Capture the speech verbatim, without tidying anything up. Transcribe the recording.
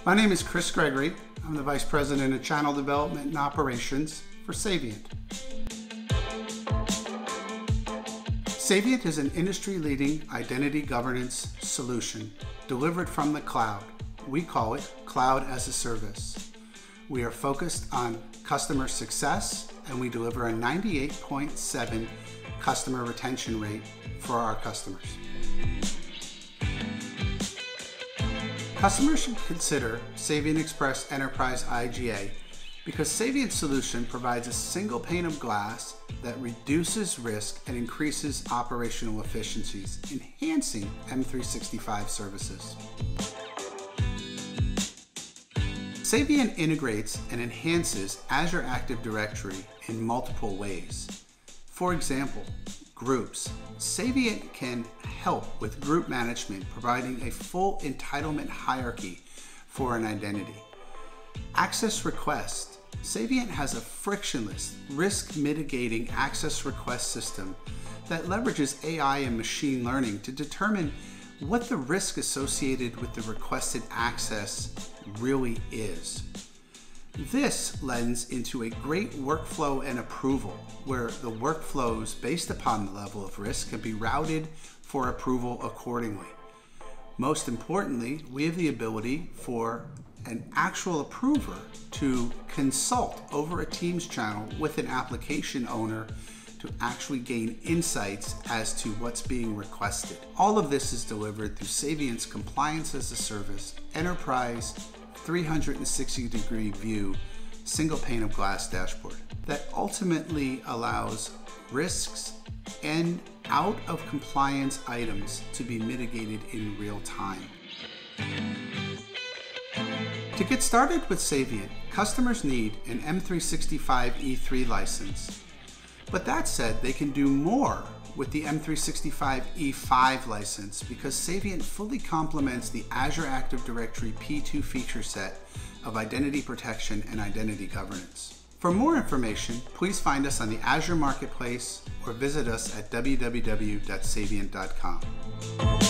My name is Chris Gregory. I'm the Vice President of Channel Development and Operations for Saviynt. Saviynt is an industry-leading identity governance solution delivered from the cloud. We call it Cloud as a Service. We are focused on customer success, and we deliver a ninety-eight point seven customer retention rate for our customers. Customers should consider Saviynt Express Enterprise I G A because Saviynt's solution provides a single pane of glass that reduces risk and increases operational efficiencies, enhancing M three sixty-five services. Saviynt integrates and enhances Azure Active Directory in multiple ways. For example, groups. Saviynt can help with group management, providing a full entitlement hierarchy for an identity. Access request. Saviynt has a frictionless, risk-mitigating access request system that leverages A I and machine learning to determine what the risk associated with the requested access really is. This lends into a great workflow and approval, where the workflows based upon the level of risk can be routed for approval accordingly. Most importantly, we have the ability for an actual approver to consult over a Teams channel with an application owner to actually gain insights as to what's being requested. All of this is delivered through Saviynt's Compliance as a Service, Enterprise three hundred sixty degree view, single pane of glass dashboard that ultimately allows risks and out of compliance items to be mitigated in real time. To get started with Saviynt, customers need an M three sixty-five E three license. But that said, they can do more with the M three sixty-five E five license because Saviynt fully complements the Azure Active Directory P two feature set of identity protection and identity governance. For more information, please find us on the Azure Marketplace or visit us at w w w dot saviynt dot com.